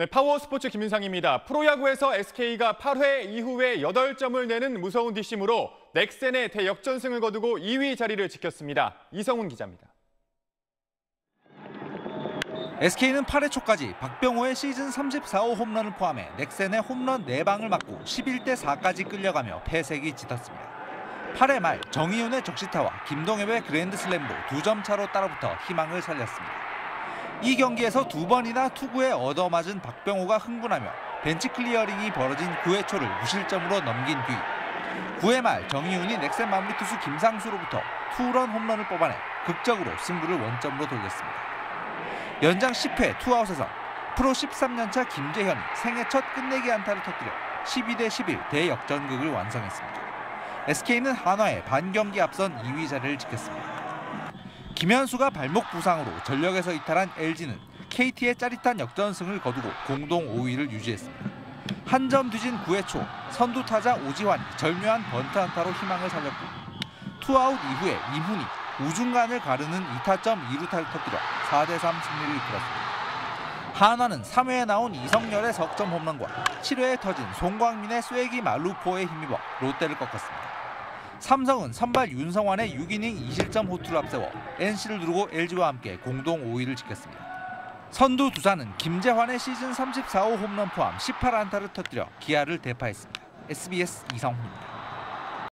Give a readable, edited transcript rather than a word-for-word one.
네, 파워스포츠 김윤상입니다. 프로야구에서 SK가 8회 이후에 8점을 내는 무서운 뒷심으로 넥센의 대역전승을 거두고 2위 자리를 지켰습니다. 이성훈 기자입니다. SK는 8회 초까지 박병호의 시즌 34호 홈런을 포함해 넥센의 홈런 4방을 맞고 11대 4까지 끌려가며 패색이 짙었습니다. 8회 말 정희윤의 적시타와 김동엽의 그랜드슬램도 2점 차로 따라붙어 희망을 살렸습니다. 이 경기에서 2번이나 투구에 얻어맞은 박병호가 흥분하며 벤치 클리어링이 벌어진 9회 초를 무실점으로 넘긴 뒤 9회 말 정희윤이 넥센 마무리 투수 김상수로부터 투런 홈런을 뽑아내 극적으로 승부를 원점으로 돌렸습니다. 연장 10회 투아웃에서 프로 13년차 김재현이 생애 첫 끝내기 안타를 터뜨려 12대 11 대역전극을 완성했습니다. SK는 한화에 반경기 앞선 2위 자리를 지켰습니다. 김현수가 발목 부상으로 전력에서 이탈한 LG는 KT의 짜릿한 역전승을 거두고 공동 5위를 유지했습니다. 한 점 뒤진 9회 초 선두 타자 오지환이 절묘한 번트 안타로 희망을 살렸고 투아웃 이후에 임훈이 우중간을 가르는 2타점 2루타를 터뜨려 4대 3 승리를 이끌었습니다. 한화는 3회에 나온 이성열의 석점 홈런과 7회에 터진 송광민의 쐐기 말루포에 힘입어 롯데를 꺾었습니다. 삼성은 선발 윤성환의 6이닝 2실점 호투를 앞세워 NC를 누르고 LG와 함께 공동 5위를 지켰습니다. 선두 두산은 김재환의 시즌 34호 홈런 포함 18안타를 터뜨려 기아를 대파했습니다. SBS 이성훈입니다.